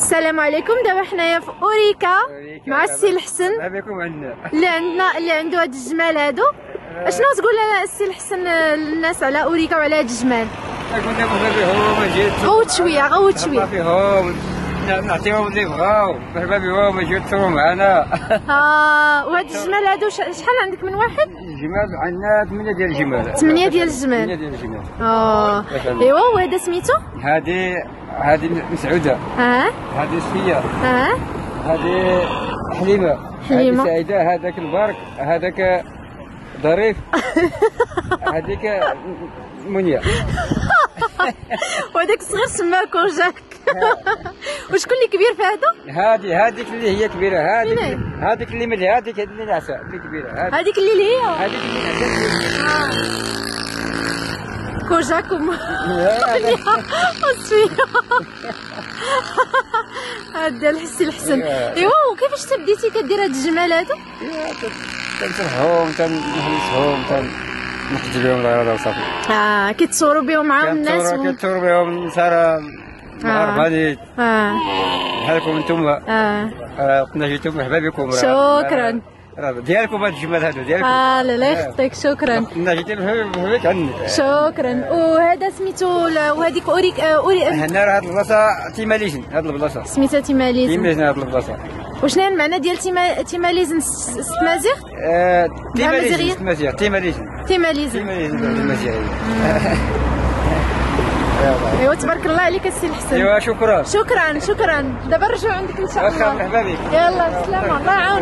السلام عليكم. دابا حنايا في اوريكا مع السي الحسن بكم عندنا اللي عنده هاد الجمال هادو. اشنو تقول لنا السي الحسن للناس على اوريكا وعلى هاد الجمال؟ كنا مرحبا بهم جيت غوت شويه فيهم نعطيهم اللي بغاو مرحبا بهم يجيو يتصوروا معنا. وهاد الجمال هادو شحال عندك من واحد؟ الجمال عندنا 8 ديال الجمال. 8 ديال الجمال. 8 ديال الجمال. ايوا وهذا سميتو؟ هذه مسعوده. هذه صفيه. هذه حليمه. هذه سعيده. هذاك البارك. هذاك ظريف. هذيك منيا. وهذاك الصغير سماه كوجاك. وشكون اللي كبير في هذا؟ هذيك اللي هي كبيره. هذيك اللي ملي هذيك اللي نعسه اللي كبيره. هذيك اللي هي هذيك اللي نعسه كوجاك هذا الحسي الحسن. ايوا وكيفاش تبديتي كدير هاد الجمال هادو؟ تنصرفهم تنحلسهم تنحج بهم الغرض وصافي. كيتصوروا بهم معاهم الناس كيتصوروا بهم ساره مغرباني بحالكم نتوما. كنا جيتو مرحبا بكم. شكرا ديالكم هاد الجمال هادو ديالكم. لا يخطيك. شكرا. كنا جيتو مرحبا بك عندك. شكرا. وهذا سميتو وهذيك هنا راه هاد البلاصه تيماليزن. هاد البلاصه سميتها تيماليزن. هاد البلاصه وشنو هي المعنى ديال تيماليزن ستمازيغ؟ تيماليزن بالمزيغيه. ايوا تبارك الله عليك السي الحسن. ايوا شكرا. شكرا. دابا نرجعوا عندك ان شاء الله. مرحبا بك. يلا بسلامه. الله يعاونك.